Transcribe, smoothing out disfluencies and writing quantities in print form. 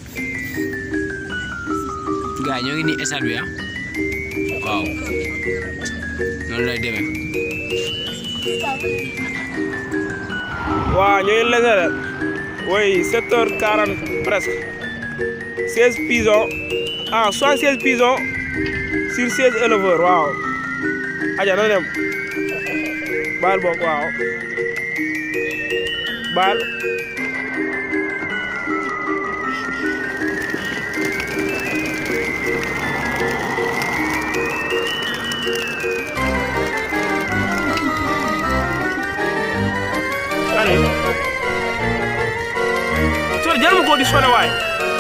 gars ñoo ngi nii stade bi waaw noonu lay demee. waaw ñoo ngi lese de oui 7h40 presque 16 pigeons 76 pigeons sur 16 éleveurs waaw aja na dem baal bokk waaw baal so jël ma ko di sone waay